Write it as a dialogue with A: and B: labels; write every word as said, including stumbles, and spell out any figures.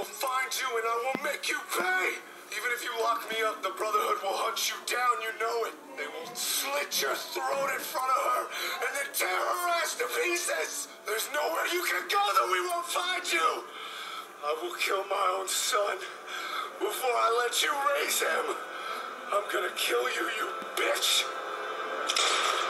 A: find you and I will make you pay. Even if you lock me up, the Brotherhood will hunt you down, you know it. They will slit your throat in front of her and then tear her ass to pieces. There's nowhere you can go that we won't find you. I will kill my own son before I let you raise him. I'm gonna kill you, you bitch.